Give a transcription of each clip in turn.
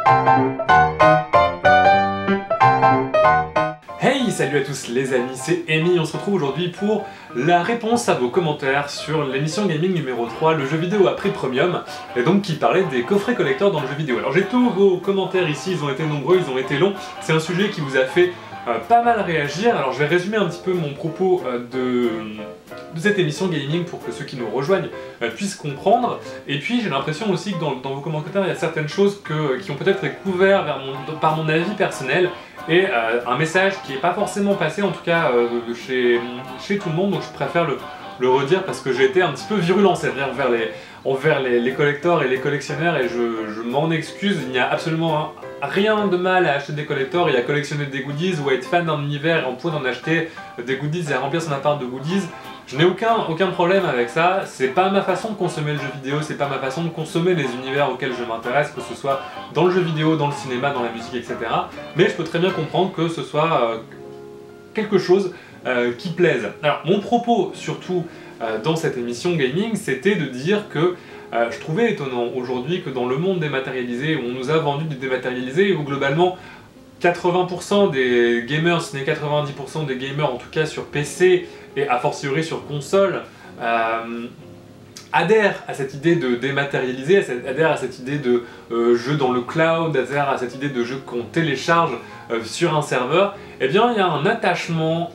Hey, salut à tous les amis, c'est Amy, on se retrouve aujourd'hui pour la réponse à vos commentaires sur l'émission gaming numéro 3, le jeu vidéo à prix premium, et donc qui parlait des coffrets collectors dans le jeu vidéo. Alors j'ai tous vos commentaires ici, ils ont été nombreux, ils ont été longs, c'est un sujet qui vous a fait pas mal réagir. Alors je vais résumer un petit peu mon propos de cette émission gaming pour que ceux qui nous rejoignent puissent comprendre. Et puis j'ai l'impression aussi que dans vos commentaires il y a certaines choses qui ont peut-être été couvertes par mon avis personnel et un message qui n'est pas forcément passé en tout cas chez tout le monde, donc je préfère le redire parce que j'ai été un petit peu virulent, c'est-à-dire envers les collectors et les collectionneurs, et je m'en excuse. Il n'y a absolument rien de mal à acheter des collectors et à collectionner des goodies ou à être fan d'un univers et en point d'en acheter des goodies et à remplir son appart de goodies. Je n'ai aucun problème avec ça, c'est pas ma façon de consommer le jeu vidéo, c'est pas ma façon de consommer les univers auxquels je m'intéresse, que ce soit dans le jeu vidéo, dans le cinéma, dans la musique, etc. Mais je peux très bien comprendre que ce soit quelque chose qui plaise. Alors mon propos surtout dans cette émission gaming, c'était de dire que je trouvais étonnant aujourd'hui que dans le monde dématérialisé, où on nous a vendu du dématérialisé, où globalement 80% des gamers, si ce n'est 90% des gamers en tout cas sur PC et a fortiori sur console, adhèrent à cette idée de dématérialiser, adhèrent à cette idée de jeu dans le cloud, adhèrent à cette idée de jeu qu'on télécharge sur un serveur. Eh bien il y a un attachement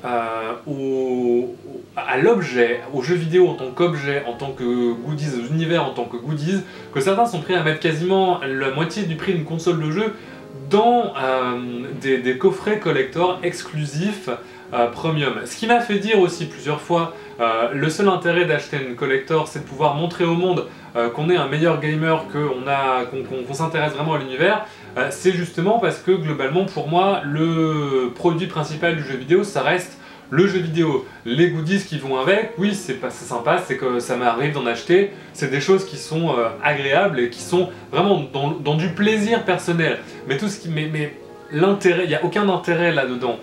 à l'objet, au jeu vidéo en tant qu'objet, en tant que goodies, aux univers en tant que goodies, que certains sont prêts à mettre quasiment la moitié du prix d'une console de jeu dans des coffrets collector exclusifs premium. Ce qui m'a fait dire aussi plusieurs fois, le seul intérêt d'acheter une collector, c'est de pouvoir montrer au monde qu'on est un meilleur gamer, qu'on s'intéresse vraiment à l'univers. C'est justement parce que globalement pour moi, le produit principal du jeu vidéo, ça reste le jeu vidéo. Les goodies qui vont avec, oui c'est sympa, c'est que ça m'arrive d'en acheter, c'est des choses qui sont agréables et qui sont vraiment dans du plaisir personnel. Mais tout ce qui... Mais l'intérêt, il n'y a aucun intérêt là-dedans.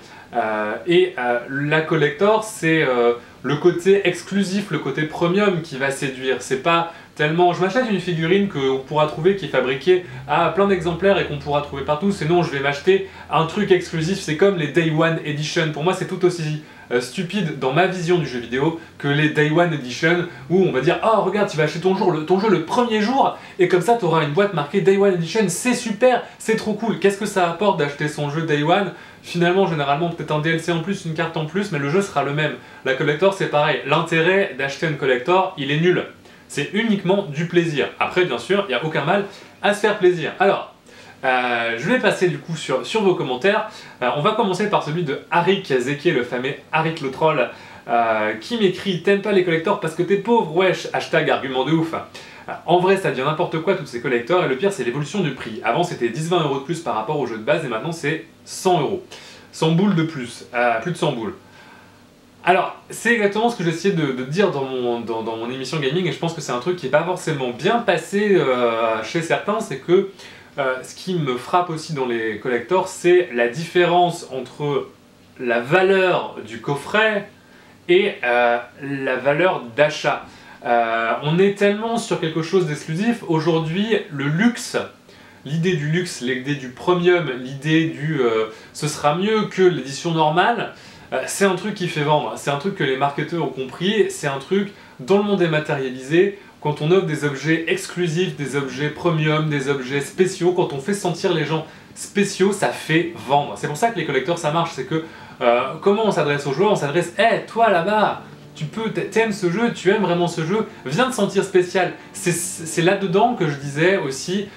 La collector, c'est le côté exclusif, le côté premium qui va séduire. C'est pas tellement... Je m'achète une figurine qu'on pourra trouver qui est fabriquée à plein d'exemplaires et qu'on pourra trouver partout, sinon je vais m'acheter un truc exclusif. C'est comme les Day One Edition. Pour moi c'est tout aussi stupide dans ma vision du jeu vidéo que les Day One Edition où on va dire oh regarde, tu vas acheter ton jeu le premier jour et comme ça tu auras une boîte marquée Day One Edition, c'est super, c'est trop cool. Qu'est-ce que ça apporte d'acheter son jeu Day One? Finalement, généralement, peut-être un DLC en plus, une carte en plus, mais le jeu sera le même. La collector, c'est pareil. L'intérêt d'acheter une collector, il est nul. C'est uniquement du plaisir. Après, bien sûr, il n'y a aucun mal à se faire plaisir. Alors, je vais passer du coup sur vos commentaires. On va commencer par celui de Harik Zeki, le fameux Harik le troll, qui m'écrit « T'aimes pas les collectors parce que t'es pauvre? Wesh, hashtag argument de ouf ». En vrai, ça devient n'importe quoi, toutes ces collectors, et le pire, c'est l'évolution du prix. Avant, c'était 10-20 € de plus par rapport au jeu de base, et maintenant, c'est 100 €. 100 boules de plus, plus de 100 boules. Alors, c'est exactement ce que j'essayais de dire dans mon émission gaming, et je pense que c'est un truc qui n'est pas forcément bien passé chez certains, c'est que ce qui me frappe aussi dans les collectors, c'est la différence entre la valeur du coffret et la valeur d'achat. On est tellement sur quelque chose d'exclusif. Aujourd'hui, le luxe, l'idée du luxe, l'idée du premium, l'idée du ce sera mieux que l'édition normale, c'est un truc qui fait vendre. C'est un truc que les marketeurs ont compris. C'est un truc dans le monde dématérialisé. Quand on offre des objets exclusifs, des objets premium, des objets spéciaux, quand on fait sentir les gens spéciaux, ça fait vendre. C'est pour ça que les collecteurs ça marche. C'est que comment on s'adresse aux joueurs? On s'adresse hey, toi là-bas, t'aimes ce jeu, tu aimes vraiment ce jeu, viens te sentir spécial. C'est là-dedans que je disais aussi,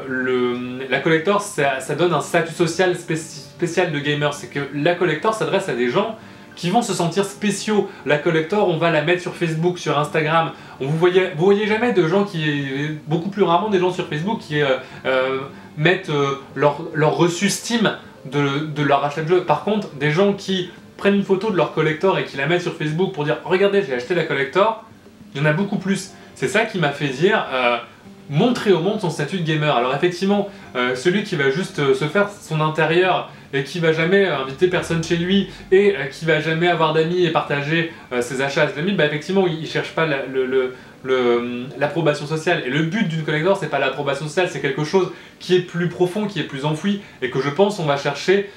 la collector, ça donne un statut social spécial de gamer. C'est que la collector s'adresse à des gens qui vont se sentir spéciaux. La collector, on va la mettre sur Facebook, sur Instagram. Vous voyez jamais de gens beaucoup plus rarement des gens sur Facebook qui mettent leur reçu Steam de leur achat de jeu. Par contre, des gens qui prennent une photo de leur collector et qui la mettent sur Facebook pour dire « Regardez, j'ai acheté la collector », il y en a beaucoup plus. C'est ça qui m'a fait dire montrer au monde son statut de gamer. Alors effectivement, celui qui va juste se faire son intérieur et qui va jamais inviter personne chez lui et qui va jamais avoir d'amis et partager ses achats à ses amis, bah effectivement il cherche pas l'approbation sociale. Et le but d'une collector, c'est pas l'approbation sociale, c'est quelque chose qui est plus profond, qui est plus enfoui, et que je pense on va chercher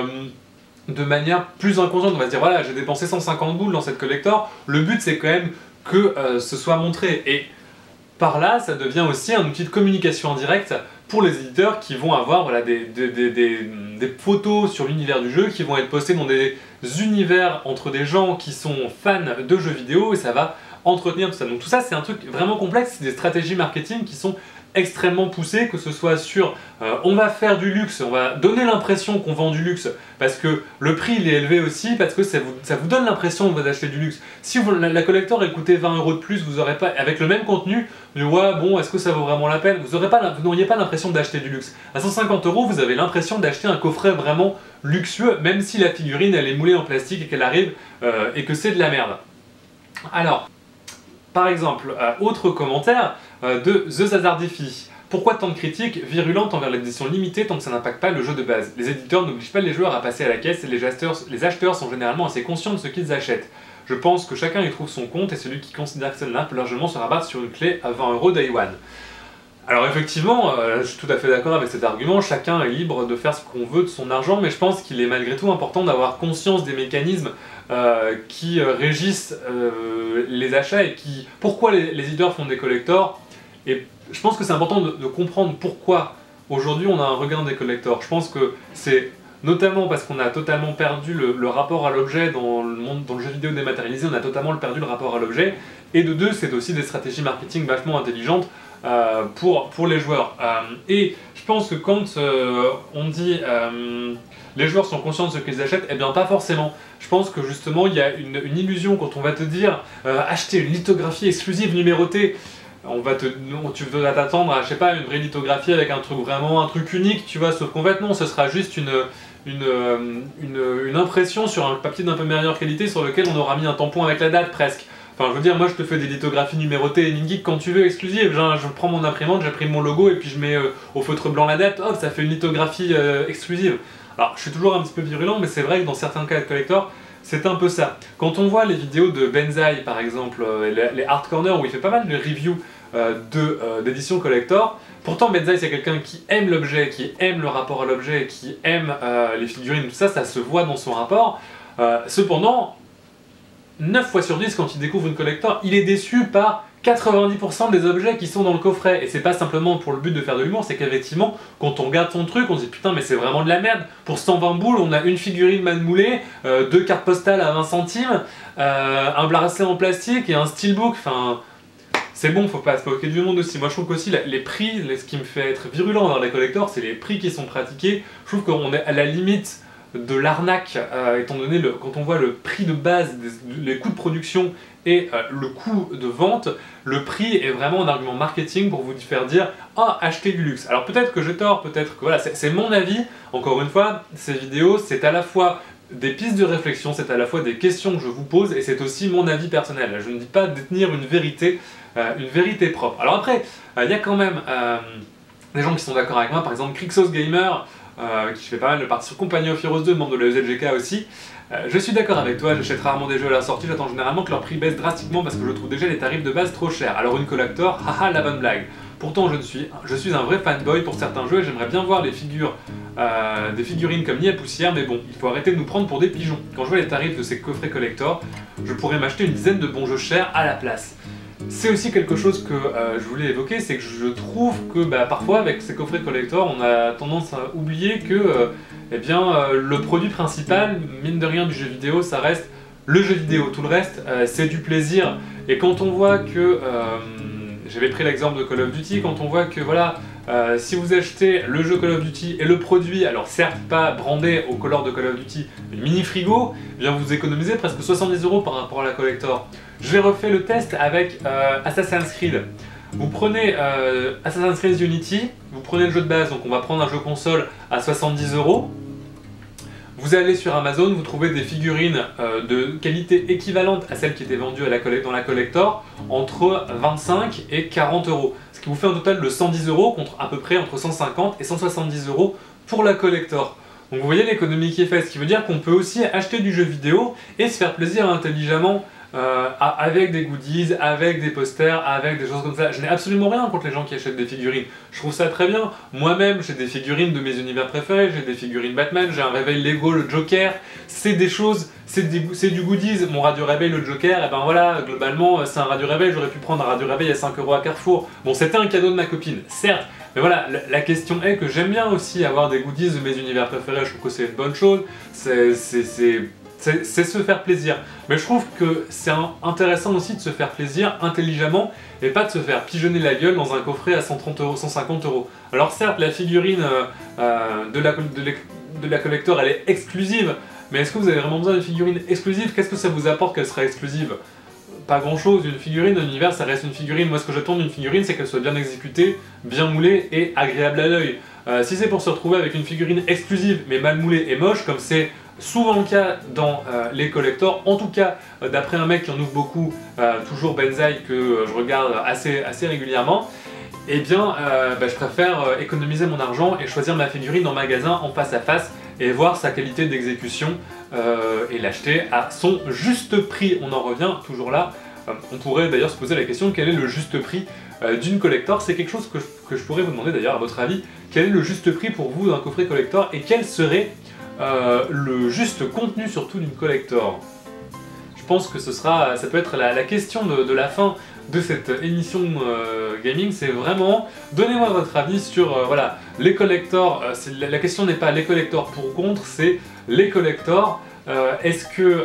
de manière plus inconsciente. On va se dire, voilà, j'ai dépensé 150 boules dans cette collector, le but c'est quand même que ce soit montré. Et par là, ça devient aussi un outil de communication en direct pour les éditeurs qui vont avoir voilà, des photos sur l'univers du jeu qui vont être postées dans des univers entre des gens qui sont fans de jeux vidéo, et ça va entretenir tout ça. Donc tout ça, c'est un truc vraiment complexe, c'est des stratégies marketing qui sont extrêmement poussées, que ce soit sur on va faire du luxe, on va donner l'impression qu'on vend du luxe parce que le prix il est élevé aussi, parce que ça vous donne l'impression que vous achetez du luxe. Si la collector elle coûtait 20 € de plus, vous aurez pas, avec le même contenu, ouais bon, est-ce que ça vaut vraiment la peine? Vous n'auriez pas l'impression d'acheter du luxe. À 150 €, vous avez l'impression d'acheter un coffret vraiment luxueux, même si la figurine elle est moulée en plastique et qu'elle arrive et que c'est de la merde. Alors, par exemple, autre commentaire de The Zazardify. Pourquoi tant de critiques virulentes envers l'édition limitée tant que ça n'impacte pas le jeu de base? Les éditeurs n'obligent pas les joueurs à passer à la caisse et les acheteurs sont généralement assez conscients de ce qu'ils achètent. Je pense que chacun y trouve son compte et celui qui considère que celle-là peut largement se rabattre sur une clé à 20 € Day One. Alors effectivement, je suis tout à fait d'accord avec cet argument, chacun est libre de faire ce qu'on veut de son argent, mais je pense qu'il est malgré tout important d'avoir conscience des mécanismes qui régissent les achats et pourquoi les éditeurs font des collectors. Et je pense que c'est important de comprendre pourquoi aujourd'hui on a un regain des collectors. Je pense que c'est notamment parce qu'on a totalement perdu le rapport à l'objet dans le jeu vidéo dématérialisé, on a totalement perdu le rapport à l'objet. Et de deux, c'est aussi des stratégies marketing vachement intelligentes pour les joueurs. Et je pense que quand on dit les joueurs sont conscients de ce qu'ils achètent, eh bien pas forcément. Je pense que justement il y a une illusion quand on va te dire acheter une lithographie exclusive numérotée. Tu vas t'attendre à, je sais pas, une vraie lithographie avec un truc unique, tu vois, sauf qu'en fait non, ce sera juste une impression sur un papier d'un peu meilleure qualité sur lequel on aura mis un tampon avec la date presque. Enfin, je veux dire, moi je te fais des lithographies numérotées et geek quand tu veux, exclusives. Je prends mon imprimante, j'imprime mon logo et puis je mets au feutre blanc la date, hop, ça fait une lithographie exclusive. Alors, je suis toujours un petit peu virulent, mais c'est vrai que dans certains cas de collector, c'est un peu ça. Quand on voit les vidéos de Benzaï, par exemple, les Art Corner, où il fait pas mal de reviews d'éditions collector, pourtant Benzaï c'est quelqu'un qui aime l'objet, qui aime le rapport à l'objet, qui aime les figurines, tout ça, ça se voit dans son rapport. Cependant, 9 fois sur 10, quand il découvre une collector, il est déçu par 90% des objets qui sont dans le coffret. Et c'est pas simplement pour le but de faire de l'humour, c'est qu'effectivement, quand on regarde son truc, on se dit putain, mais c'est vraiment de la merde. Pour 120 boules, on a une figurine mal moulée, 2 cartes postales à 20 centimes, un bracelet en plastique et un steelbook. Enfin, c'est bon, faut pas se moquer du monde aussi. Moi, je trouve qu'aussi les prix, ce qui me fait être virulent dans les collectors, c'est les prix qui sont pratiqués. Je trouve qu'on est à la limite de l'arnaque, étant donné quand on voit le prix de base, les coûts de production et le coût de vente, le prix est vraiment un argument marketing pour vous faire dire « Ah, achetez du luxe ». Alors peut-être que j'ai tort, peut-être que voilà, c'est mon avis. Encore une fois, ces vidéos, c'est à la fois des pistes de réflexion, c'est à la fois des questions que je vous pose et c'est aussi mon avis personnel. Je ne dis pas détenir une vérité propre. Alors après, il y a quand même des gens qui sont d'accord avec moi, par exemple Crixos Gamer, qui fait pas mal de parties sur Company of Heroes 2, membre de la EZGK aussi. Je suis d'accord avec toi, j'achète rarement des jeux à la sortie, j'attends généralement que leur prix baisse drastiquement parce que je trouve déjà les tarifs de base trop chers. Alors une collector, haha la bonne blague. Pourtant je suis un vrai fanboy pour certains jeux et j'aimerais bien voir des figurines comme Nid à poussière, mais bon, il faut arrêter de nous prendre pour des pigeons. Quand je vois les tarifs de ces coffrets collector, je pourrais m'acheter une dizaine de bons jeux chers à la place. C'est aussi quelque chose que je voulais évoquer, c'est que je trouve que parfois avec ces coffrets collector, on a tendance à oublier que le produit principal, mine de rien, du jeu vidéo, ça reste le jeu vidéo. Tout le reste, c'est du plaisir. Et quand on voit que, j'avais pris l'exemple de Call of Duty, quand on voit que voilà, si vous achetez le jeu Call of Duty et le produit, alors certes pas brandé aux couleurs de Call of Duty, une mini frigo, eh bien vous économisez presque 70 € par rapport à la collector. J'ai refait le test avec Assassin's Creed. Vous prenez Assassin's Creed Unity, vous prenez le jeu de base, donc on va prendre un jeu console à 70 €. Vous allez sur Amazon, vous trouvez des figurines de qualité équivalente à celles qui étaient vendues dans la collector, entre 25 et 40 €. Ce qui vous fait un total de 110 € contre à peu près entre 150 et 170 € pour la collector. Donc vous voyez l'économie qui est faite, ce qui veut dire qu'on peut aussi acheter du jeu vidéo et se faire plaisir intelligemment avec des goodies, avec des posters, avec des choses comme ça. Je n'ai absolument rien contre les gens qui achètent des figurines. Je trouve ça très bien. Moi-même, j'ai des figurines de mes univers préférés, j'ai des figurines Batman, j'ai un réveil Lego, le Joker. C'est des choses, c'est du goodies. Mon radio réveil, le Joker, et ben voilà, globalement, c'est un radio réveil. J'aurais pu prendre un radio réveil à 5 € à Carrefour. Bon, c'était un cadeau de ma copine, certes. Mais voilà, la question est que j'aime bien aussi avoir des goodies de mes univers préférés. Je trouve que c'est une bonne chose. C'est se faire plaisir. Mais je trouve que c'est intéressant aussi de se faire plaisir intelligemment et pas de se faire pigeonner la gueule dans un coffret à 130 €, 150 €. Alors certes, la figurine de la collector, elle est exclusive, mais est-ce que vous avez vraiment besoin d'une figurine exclusive? Qu'est-ce que ça vous apporte qu'elle sera exclusive? Pas grand chose. Une figurine d'un univers, ça reste une figurine. Moi, ce que j'attends d'une figurine, c'est qu'elle soit bien exécutée, bien moulée et agréable à l'œil. Si c'est pour se retrouver avec une figurine exclusive mais mal moulée et moche, comme c'est souvent le cas dans les collectors, en tout cas d'après un mec qui en ouvre beaucoup, toujours Benzaï, que je regarde assez régulièrement, eh bien je préfère économiser mon argent et choisir ma figurine en magasin en face à face et voir sa qualité d'exécution et l'acheter à son juste prix. On en revient toujours là. On pourrait d'ailleurs se poser la question, quel est le juste prix d'une collector? C'est quelque chose que je pourrais vous demander d'ailleurs, à votre avis. Quel est le juste prix pour vous d'un coffret collector et quel serait le juste contenu surtout d'une collector? Je pense que ça peut être la question de la fin de cette émission gaming. C'est vraiment, donnez-moi votre avis sur voilà, les collectors. La question n'est pas les collectors pour ou contre, c'est les collectors. Est-ce que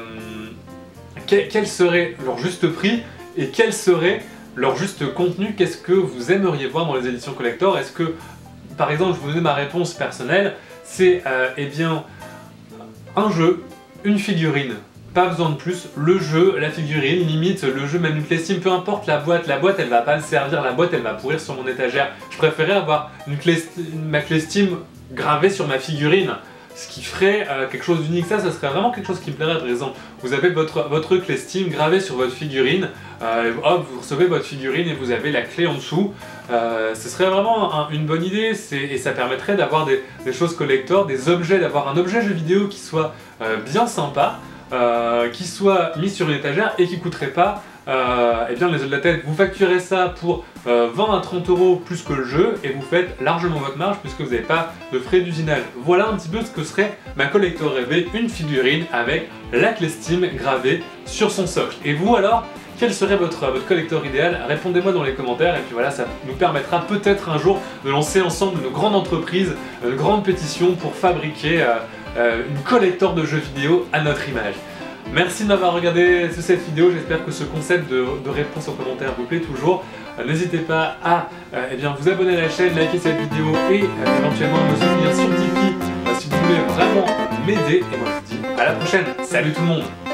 quel serait leur juste prix et quel serait leur juste contenu? Qu'est-ce que vous aimeriez voir dans les éditions collector? Est-ce que, par exemple, je vais vous donner ma réponse personnelle, c'est eh bien un jeu, une figurine, pas besoin de plus, le jeu, la figurine, limite le jeu, même une clé Steam, peu importe la boîte elle va pas me servir, la boîte elle va pourrir sur mon étagère. Je préférais avoir ma clé Steam gravée sur ma figurine. Ce qui ferait quelque chose d'unique. Ça serait vraiment quelque chose qui me plairait. Par exemple, vous avez votre clé Steam gravée sur votre figurine, hop, vous recevez votre figurine et vous avez la clé en dessous. Ce serait vraiment une bonne idée et ça permettrait d'avoir des choses collector, des objets, d'avoir un objet jeu vidéo qui soit bien sympa, qui soit mis sur une étagère et qui coûterait pas eh bien les œufs de la tête. Vous facturez ça pour 20 à 30 € plus que le jeu et vous faites largement votre marge puisque vous n'avez pas de frais d'usinage. Voilà un petit peu ce que serait ma collector rêvée, une figurine avec la clé Steam gravée sur son socle. Et vous alors, quel serait votre collector idéal? Répondez-moi dans les commentaires et puis voilà, ça nous permettra peut-être un jour de lancer ensemble une grande entreprise, une grande pétition pour fabriquer une collector de jeux vidéo à notre image. Merci de m'avoir regardé cette vidéo, j'espère que ce concept de réponse en commentaire vous plaît toujours. N'hésitez pas à eh bien, vous abonner à la chaîne, liker cette vidéo et éventuellement me soutenir sur Tipeee si vous voulez vraiment m'aider. Et moi je vous dis à la prochaine, salut tout le monde!